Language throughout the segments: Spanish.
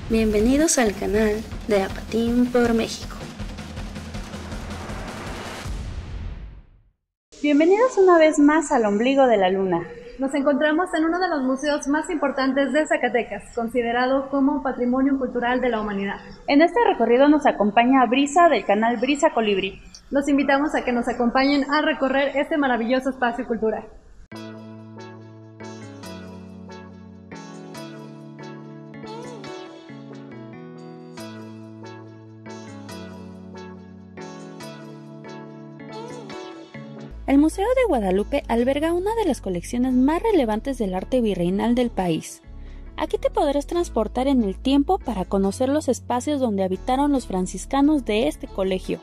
Bienvenidos al canal de Apatín por México. Bienvenidos una vez más al ombligo de la luna. Nos encontramos en uno de los museos más importantes de Zacatecas, considerado como Patrimonio Cultural de la Humanidad. En este recorrido nos acompaña Brisa del canal Brisa Colibrí. Los invitamos a que nos acompañen a recorrer este maravilloso espacio cultural. El Museo de Guadalupe alberga una de las colecciones más relevantes del arte virreinal del país. Aquí te podrás transportar en el tiempo para conocer los espacios donde habitaron los franciscanos de este colegio.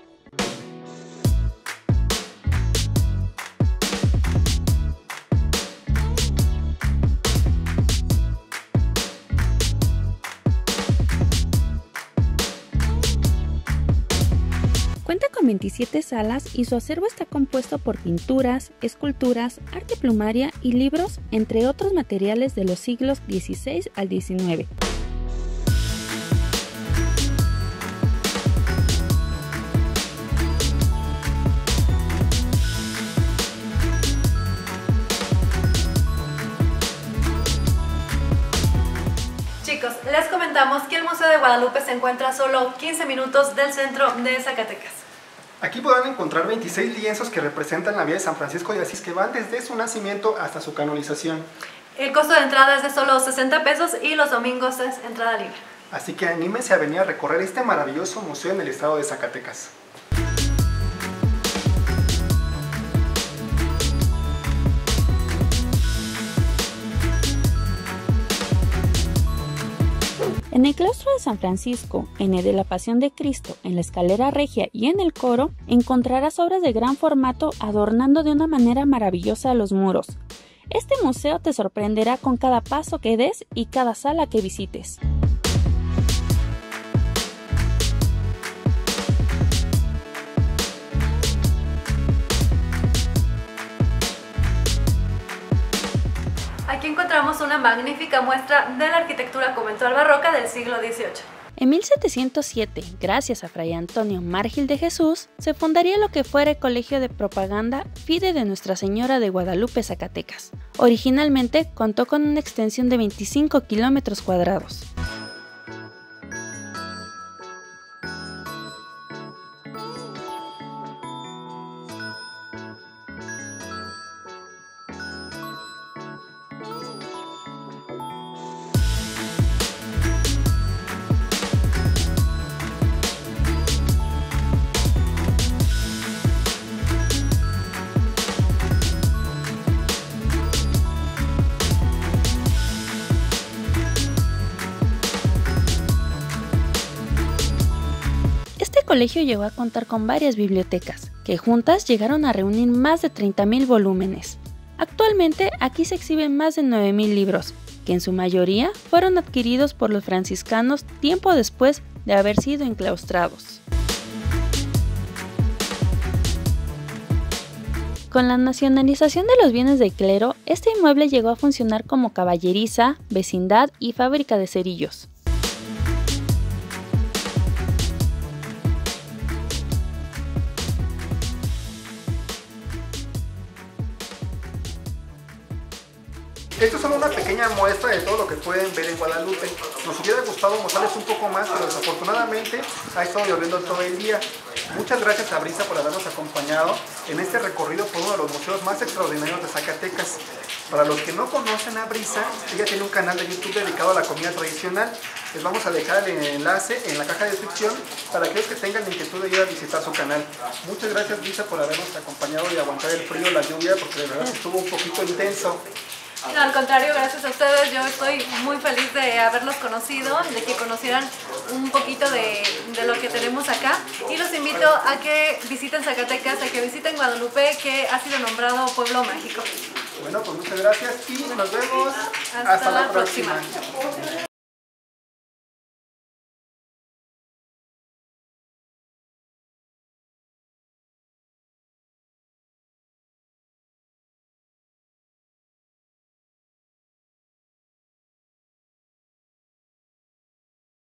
Cuenta con 27 salas y su acervo está compuesto por pinturas, esculturas, arte plumaria y libros, entre otros materiales de los siglos XVI al XIX. Chicos, les comentamos que el Museo de Guadalupe se encuentra a solo 15 minutos del centro de Zacatecas. Aquí podrán encontrar 26 lienzos que representan la vida de San Francisco de Asís, que van desde su nacimiento hasta su canonización. El costo de entrada es de solo 60 pesos y los domingos es entrada libre. Así que anímense a venir a recorrer este maravilloso museo en el estado de Zacatecas. En el claustro de San Francisco, en el de la Pasión de Cristo, en la escalera regia y en el coro, encontrarás obras de gran formato adornando de una manera maravillosa los muros. Este museo te sorprenderá con cada paso que des y cada sala que visites. Aquí encontramos una magnífica muestra de la arquitectura conventual barroca del siglo XVIII. En 1707, gracias a Fray Antonio Márgil de Jesús, se fundaría lo que fuera el Colegio de Propaganda Fide de Nuestra Señora de Guadalupe, Zacatecas. Originalmente contó con una extensión de 25 kilómetros cuadrados. El colegio llegó a contar con varias bibliotecas, que juntas llegaron a reunir más de 30.000 volúmenes. Actualmente aquí se exhiben más de 9.000 libros, que en su mayoría fueron adquiridos por los franciscanos tiempo después de haber sido enclaustrados. Con la nacionalización de los bienes del clero, este inmueble llegó a funcionar como caballeriza, vecindad y fábrica de cerillos. Esto es solo una pequeña muestra de todo lo que pueden ver en Guadalupe. Nos hubiera gustado mostrarles un poco más, pero desafortunadamente ha estado lloviendo todo el día. Muchas gracias a Brisa por habernos acompañado en este recorrido por uno de los museos más extraordinarios de Zacatecas. Para los que no conocen a Brisa, ella tiene un canal de YouTube dedicado a la comida tradicional. Les vamos a dejar el enlace en la caja de descripción para aquellos que tengan la inquietud de ir a visitar su canal. Muchas gracias, Brisa, por habernos acompañado y aguantar el frío, la lluvia, porque de verdad estuvo un poquito intenso. No, al contrario, gracias a ustedes, yo estoy muy feliz de haberlos conocido, de que conocieran un poquito de lo que tenemos acá, y los invito a que visiten Zacatecas, a que visiten Guadalupe, que ha sido nombrado Pueblo Mágico. Bueno, pues muchas gracias y nos vemos hasta la próxima.